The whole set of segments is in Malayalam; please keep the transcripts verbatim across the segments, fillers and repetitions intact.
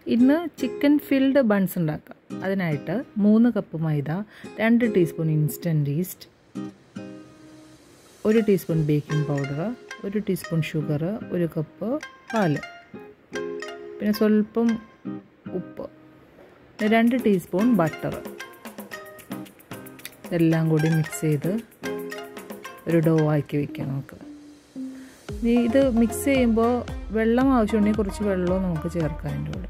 ഇന്ന് ചിക്കൻ ഫിൽഡ് ബൺസ് ഉണ്ടാക്കാം. അതിനായിട്ട് മൂന്ന് കപ്പ് മൈദ, രണ്ട് ടീസ്പൂൺ ഇൻസ്റ്റൻറ്റ് ഈസ്റ്റ്, ഒരു ടീസ്പൂൺ ബേക്കിംഗ് പൗഡർ, ഒരു ടീസ്പൂൺ ഷുഗർ, ഒരു കപ്പ് പാല്, പിന്നെ സ്വല്പം ഉപ്പ്, രണ്ട് ടീസ്പൂൺ ബട്ടർ. ഇതെല്ലാം കൂടി മിക്സ് ചെയ്ത് ഒരു ഡോ ആക്കി വയ്ക്കാം. നമുക്ക് ഇത് മിക്സ് ചെയ്യുമ്പോൾ വെള്ളം ആവശ്യമുണ്ടെങ്കിൽ കുറച്ച് വെള്ളവും നമുക്ക് ചേർക്കാം അതിൻ്റെ കൂടെ.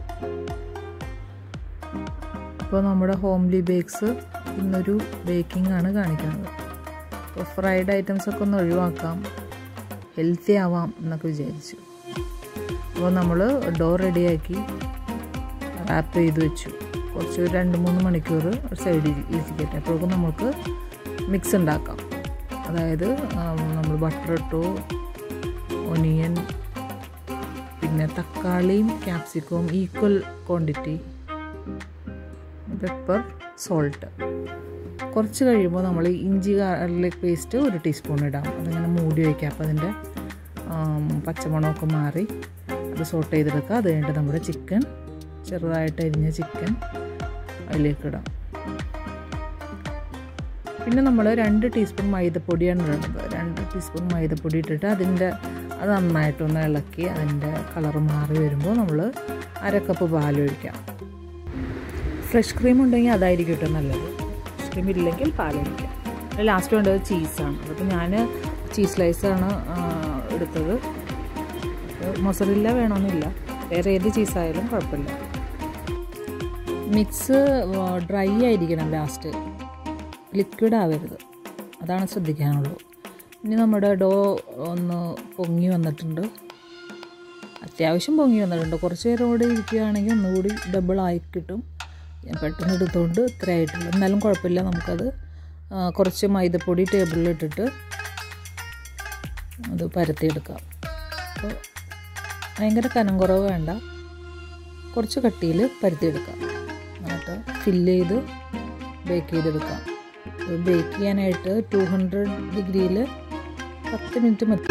അപ്പോൾ നമ്മുടെ ഹോംലി ബേക്സ് ഇന്നൊരു ബേക്കിംഗ് ആണ് കാണിക്കുന്നത്. അപ്പോൾ ഫ്രൈഡ് ഐറ്റംസ് ഒക്കെ ഒന്ന് ഒഴിവാക്കാം, ഹെൽത്തി ആവാം എന്നൊക്കെ വിചാരിച്ചു. അപ്പോൾ നമ്മൾ ഡോ റെഡിയാക്കി റാപ്പ് ചെയ്ത് വെച്ചു. കുറച്ച് രണ്ട് മൂന്ന് മണിക്കൂർ സൈഡിൽ ഇരിക്കട്ടെ. അപ്പോഴേക്കും നമുക്ക് മിക്സ് ഉണ്ടാക്കാം. അതായത് നമ്മൾ ബട്ടർ ഇട്ടു, ഒനിയൻ, പിന്നെ തക്കാളിയും ക്യാപ്സിക്കവും ഈക്വൽ ക്വാണ്ടിറ്റി, പെപ്പർ, സോൾട്ട്. കുറച്ച് കഴിയുമ്പോൾ നമ്മൾ ഇഞ്ചി ഗാർലിക് പേസ്റ്റ് ഒരു ടീസ്പൂൺ ഇടാം. അതിങ്ങനെ മൂടി വയ്ക്കാം. അപ്പോൾ അതിൻ്റെ പച്ചമണമൊക്കെ മാറി അത് സോട്ട് ചെയ്തെടുക്കുക. അത് കഴിഞ്ഞിട്ട് നമ്മുടെ ചിക്കൻ, ചെറുതായിട്ട് അരിഞ്ഞ ചിക്കൻ അതിലേക്ക് ഇടാം. പിന്നെ നമ്മൾ രണ്ട് ടീസ്പൂൺ മൈദപ്പൊടിയാണ് ഇടുന്നത്. രണ്ട് ടീസ്പൂൺ മൈദപ്പൊടി ഇട്ടിട്ട് അതിൻ്റെ അത് നന്നായിട്ടൊന്ന് ഇളക്കി അതിൻ്റെ കളറ് മാറി വരുമ്പോൾ നമ്മൾ അരക്കപ്പ് പാലൊഴിക്കാം. ഫ്രഷ് ക്രീം ഉണ്ടെങ്കിൽ അതായിരിക്കും കേട്ടോ നല്ലത്. ഫ്രഷ് ക്രീം ഇല്ലെങ്കിൽ പാലൊഴിക്കാം. ലാസ്റ്റ് വേണ്ടത് ചീസാണ്. അപ്പോൾ ഞാൻ ചീസ് സ്ലൈസാണ് എടുത്തത്. മൊസറില്ല വേണമെന്നില്ല, വേറെ ഏത് ചീസായാലും കുഴപ്പമില്ല. മിക്സ് ഡ്രൈ ആയിരിക്കണം, ലാസ്റ്റ് ലിക്വിഡ് ആവരുത്, അതാണ് ശ്രദ്ധിക്കാനുള്ളൂ. ഇനി നമ്മുടെ ഡോ ഒന്ന് പൊങ്ങി വന്നിട്ടുണ്ട്, അത്യാവശ്യം പൊങ്ങി വന്നിട്ടുണ്ട്. കുറച്ച് നേരം കൂടി ഇരിക്കുകയാണെങ്കിൽ ഒന്നുകൂടി ഡബിൾ ആയി കിട്ടും. ഞാൻ പെട്ടെന്ന് എടുത്തുകൊണ്ട് ഇത്ര ആയിട്ടുള്ളൂ. എന്നാലും കുഴപ്പമില്ല, നമുക്കത് കുറച്ച് മൈദപ്പൊടി ടേബിളിൽ ഇട്ടിട്ട് അത് പരത്തിയെടുക്കാം. അപ്പോൾ ഭയങ്കര കനം കുറവ് വേണ്ട, കുറച്ച് കട്ടിയിൽ പരത്തിയെടുക്കാം. എന്നിട്ട് ഫില്ല് ചെയ്ത് ബേക്ക് ചെയ്തെടുക്കാം. ബേക്ക് ചെയ്യാനായിട്ട് ടു ഹൺഡ്രഡ് ഡിഗ്രിയിൽ പത്ത് മിനിറ്റ് മതി.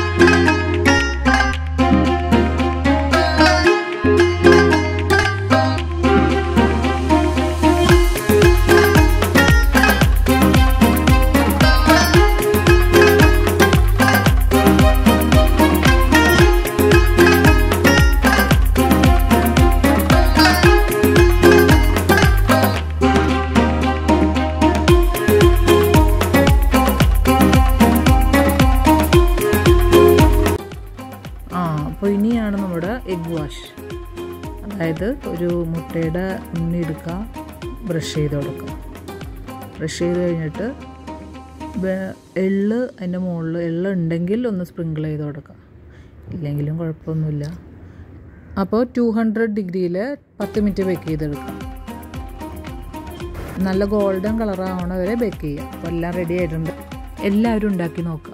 അപ്പോൾ ഇനിയാണ് നമ്മുടെ എഗ് വാഷ്. അതായത് ഒരു മുട്ടയുടെ ഉണ്ണി എടുക്കുക, ബ്രഷ് ചെയ്ത് കൊടുക്കുക. ബ്രഷ് ചെയ്ത് കഴിഞ്ഞിട്ട് എള്ള് അതിൻ്റെ മുകളിൽ എള്ള് ഉണ്ടെങ്കിൽ ഒന്ന് സ്പ്രിങ്കിൾ ചെയ്ത് കൊടുക്കുക, ഇല്ലെങ്കിലും കുഴപ്പമൊന്നുമില്ല. അപ്പോൾ ടു ഹൺഡ്രഡ് ഡിഗ്രിയിൽ പത്ത് മിനിറ്റ് ബേക്ക് ചെയ്തെടുക്കാം. നല്ല ഗോൾഡൻ കളറാവണ വരെ ബേക്ക് ചെയ്യുക. അപ്പോൾ എല്ലാം റെഡി ആയിട്ടുണ്ട്. എല്ലാവരും ഉണ്ടാക്കി നോക്കുക.